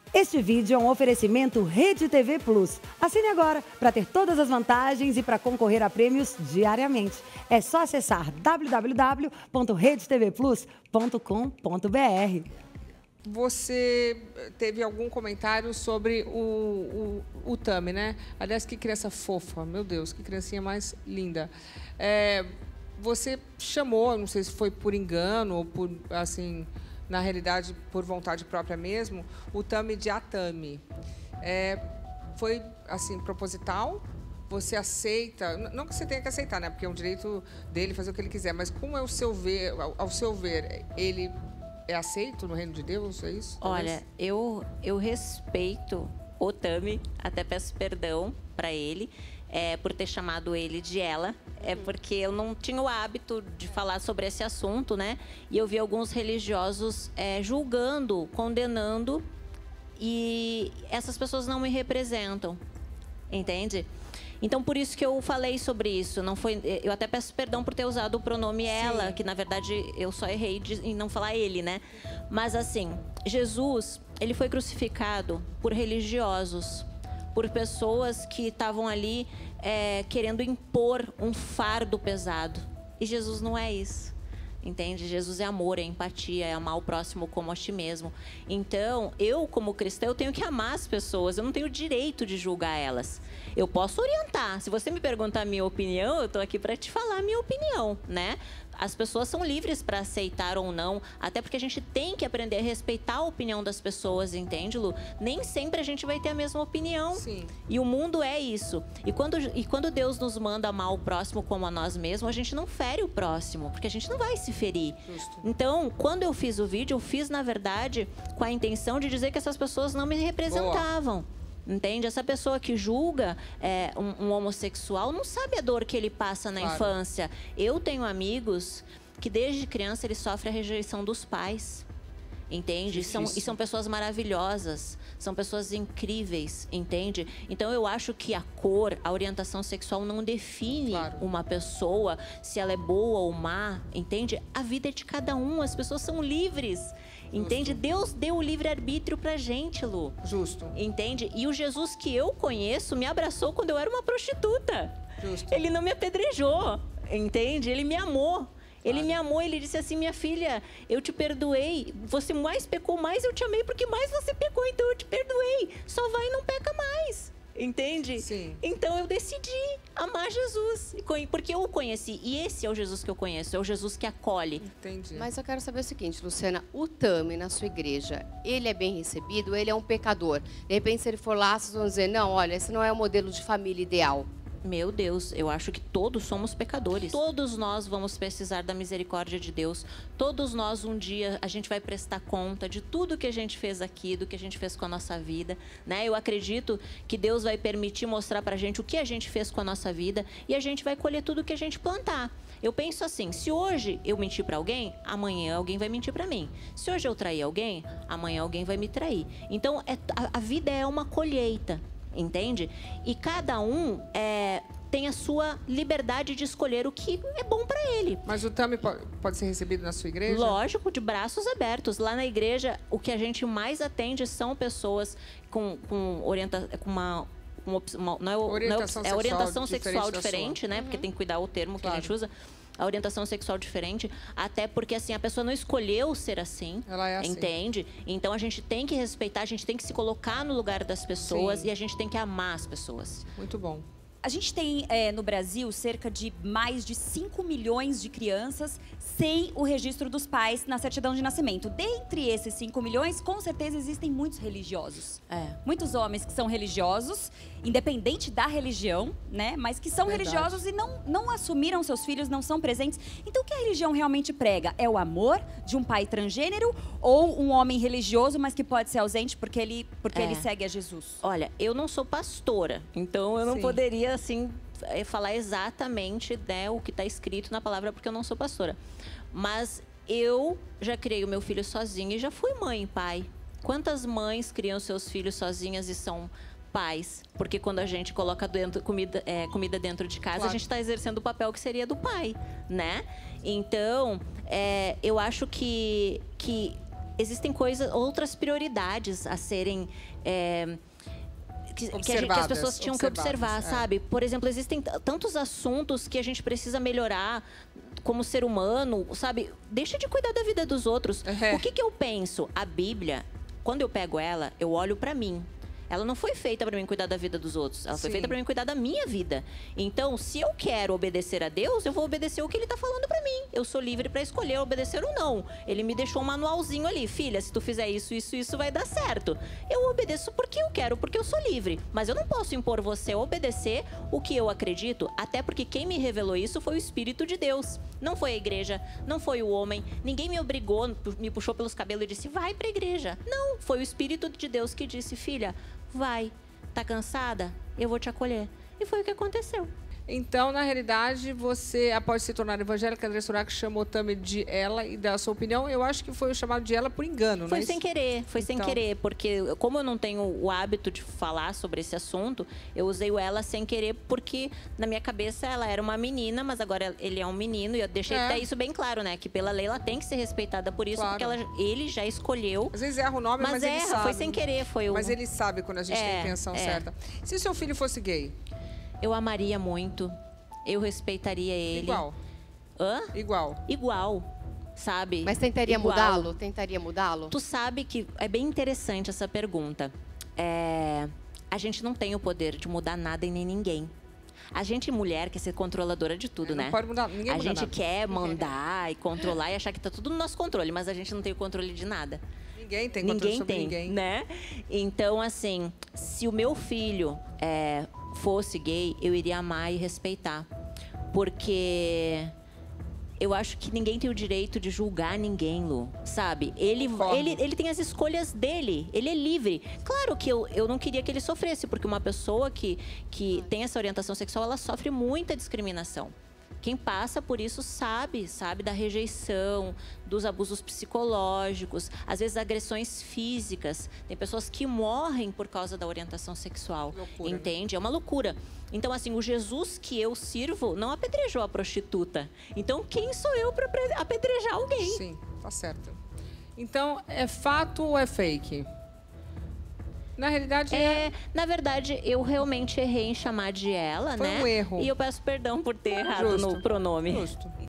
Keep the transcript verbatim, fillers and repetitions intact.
Este vídeo é um oferecimento Rede T V Plus. Assine agora para ter todas as vantagens e para concorrer a prêmios diariamente. É só acessar w w w ponto rede t v plus ponto com ponto b r. Você teve algum comentário sobre o, o, o Tami, né? Aliás, que criança fofa, meu Deus, que criancinha mais linda. É, você chamou, não sei se foi por engano ou por, assim, na realidade, por vontade própria mesmo, o Tami de Atami. É, foi, assim, proposital? Você aceita? Não que você tenha que aceitar, né? Porque é um direito dele fazer o que ele quiser, mas como é o seu ver, ao, ao seu ver, ele é aceito no reino de Deus, é isso? Talvez? Olha, eu, eu respeito o Tami, até peço perdão para ele, é, por ter chamado ele de ela, é porque eu não tinha o hábito de falar sobre esse assunto, né? E eu vi alguns religiosos é, julgando, condenando, e essas pessoas não me representam, entende? Então, por isso que eu falei sobre isso. Não foi, eu até peço perdão por ter usado o pronome ela, Sim. que, na verdade, eu só errei de, em não falar ele, né? Mas, assim, Jesus, ele foi crucificado por religiosos, por pessoas que estavam ali é, querendo impor um fardo pesado. E Jesus não é isso. Entende? Jesus é amor, é empatia, é amar o próximo como a ti mesmo. Então, eu, como cristã, eu tenho que amar as pessoas. Eu não tenho o direito de julgar elas. Eu posso orientar. Se você me perguntar a minha opinião, eu estou aqui para te falar a minha opinião, né? As pessoas são livres para aceitar ou não, até porque a gente tem que aprender a respeitar a opinião das pessoas, entende, Lu? Nem sempre a gente vai ter a mesma opinião. Sim. E o mundo é isso. E quando, e quando Deus nos manda amar o próximo como a nós mesmos, a gente não fere o próximo, porque a gente não vai se ferir. Justo. Então, quando eu fiz o vídeo, eu fiz, na verdade, com a intenção de dizer que essas pessoas não me representavam. Boa. Entende? Essa pessoa que julga é, um, um homossexual não sabe a dor que ele passa na claro. infância. Eu tenho amigos que desde criança eles sofrem a rejeição dos pais. Entende? São, e são pessoas maravilhosas, são pessoas incríveis, entende? Então eu acho que a cor, a orientação sexual não define claro. uma pessoa, se ela é boa ou má, entende? A vida é de cada um, as pessoas são livres. Entende? Justo. Deus deu o livre-arbítrio pra gente, Lu. Justo. Entende? E o Jesus que eu conheço me abraçou quando eu era uma prostituta. Justo. Ele não me apedrejou, entende? Ele me amou. Ele me amou, ele disse assim, minha filha, eu te perdoei. Você mais pecou, mais eu te amei, porque mais você pecou, então eu te perdoei. Só vai e não peca mais. Entende? Sim. Então eu decidi amar Jesus, porque eu o conheci. E esse é o Jesus que eu conheço, é o Jesus que acolhe. Entendi. Mas eu quero saber o seguinte, Luciana, o Tami na sua igreja, ele é bem recebido, ele é um pecador? De repente, se ele for lá, vocês vão dizer, não, olha, esse não é o modelo de família ideal. Meu Deus, eu acho que todos somos pecadores. Todos nós vamos precisar da misericórdia de Deus. Todos nós, um dia, a gente vai prestar conta de tudo que a gente fez aqui, do que a gente fez com a nossa vida, né? Eu acredito que Deus vai permitir mostrar pra gente o que a gente fez com a nossa vida e a gente vai colher tudo que a gente plantar. Eu penso assim, se hoje eu mentir pra alguém, amanhã alguém vai mentir pra mim. Se hoje eu trair alguém, amanhã alguém vai me trair. Então, é, a, a vida é uma colheita. Entende? E cada um é, tem a sua liberdade de escolher o que é bom para ele. Mas o Tami pode, pode ser recebido na sua igreja? Lógico, de braços abertos. Lá na igreja, o que a gente mais atende são pessoas com, com, orienta, com uma... Uma, uma, não é, orientação não é, é orientação sexual sexual diferente, né? Uhum. Porque tem que cuidar o termo que claro. a gente usa. A orientação sexual diferente, até porque assim, a pessoa não escolheu ser assim, ela é assim. Entende? Então a gente tem que respeitar, a gente tem que se colocar no lugar das pessoas. Sim. E a gente tem que amar as pessoas. Muito bom. A gente tem é, no Brasil cerca de mais de cinco milhões de crianças sem o registro dos pais na certidão de nascimento. Dentre esses cinco milhões, com certeza existem muitos religiosos. É. Muitos homens que são religiosos, independente da religião, né? Mas que são Verdade. religiosos e não, não assumiram seus filhos, não são presentes. Então, o que a religião realmente prega? É o amor de um pai transgênero ou um homem religioso, mas que pode ser ausente porque ele, porque É. ele segue a Jesus? Olha, eu não sou pastora, então eu não Sim. poderia, assim, falar exatamente, né, o que está escrito na palavra, porque eu não sou pastora. Mas eu já criei o meu filho sozinha e já fui mãe e pai. Quantas mães criam seus filhos sozinhas e são pais? Porque quando a gente coloca dentro, comida, é, comida dentro de casa, Claro. a gente está exercendo o papel que seria do pai, né? Então, é, eu acho que, que existem coisas, outras prioridades a serem... É, que, que, a gente, que as pessoas tinham que observar, é. sabe? Por exemplo, existem tantos assuntos que a gente precisa melhorar como ser humano, sabe? Deixa de cuidar da vida dos outros. Uhum. O que que eu penso? A Bíblia, quando eu pego ela, eu olho pra mim. Ela não foi feita para mim cuidar da vida dos outros. Ela foi Sim. feita para mim cuidar da minha vida. Então, se eu quero obedecer a Deus, eu vou obedecer o que Ele está falando para mim. Eu sou livre para escolher obedecer ou não. Ele me deixou um manualzinho ali. Filha, se tu fizer isso, isso, isso, vai dar certo. Eu obedeço porque eu quero, porque eu sou livre. Mas eu não posso impor você a obedecer o que eu acredito, até porque quem me revelou isso foi o Espírito de Deus. Não foi a igreja, não foi o homem. Ninguém me obrigou, me puxou pelos cabelos e disse, vai para a igreja. Não, foi o Espírito de Deus que disse, filha, vai, tá cansada? Eu vou te acolher. E foi o que aconteceu. Então, na realidade, você, após se tornar evangélica, André Surak chamou Tami de ela e dá a sua opinião. Eu acho que foi o chamado de ela por engano, Foi não é sem isso? querer, foi sem Então. querer. Porque como eu não tenho o hábito de falar sobre esse assunto, eu usei o ela sem querer porque, na minha cabeça, ela era uma menina, mas agora ele é um menino. E eu deixei É. até isso bem claro, né? Que pela lei ela tem que ser respeitada por isso, Claro. porque ela, ele já escolheu. Às vezes erra o nome, mas, Mas ele erra, sabe. foi sem querer, foi o... Mas ele sabe quando a gente tem É, a intenção é. certa. Se seu filho fosse gay, Eu amaria muito, eu respeitaria ele. igual, Hã? igual. Igual, sabe? Mas tentaria Igual. mudá-lo? Tentaria mudá-lo? Tu sabe que é bem interessante essa pergunta. É, a gente não tem o poder de mudar nada e nem ninguém. A gente, mulher, quer ser controladora de tudo, É, não né? pode mudar, ninguém a muda gente nada. quer mandar e controlar e achar que tá tudo no nosso controle, mas a gente não tem o controle de nada. Ninguém tem controle Ninguém sobre tem, ninguém. né? Então, assim, se o meu filho é, fosse gay, eu iria amar e respeitar. Porque eu acho que ninguém tem o direito de julgar ninguém, Lu, sabe? Ele, Concordo. ele, ele tem as escolhas dele, ele é livre. Claro que eu, eu não queria que ele sofresse, porque uma pessoa que, que tem essa orientação sexual, ela sofre muita discriminação. Quem passa por isso sabe, sabe da rejeição, dos abusos psicológicos, às vezes agressões físicas. Tem pessoas que morrem por causa da orientação sexual, Loucura, né? entende? É uma loucura. Então, assim, o Jesus que eu sirvo não apedrejou a prostituta. Então, quem sou eu para apedrejar alguém? Sim, tá certo. Então, é fato ou é fake? Na realidade, é... É, na verdade, eu realmente errei em chamar de ela, Foi né? um erro. E eu peço perdão por ter errado Justo. no pronome. Justo.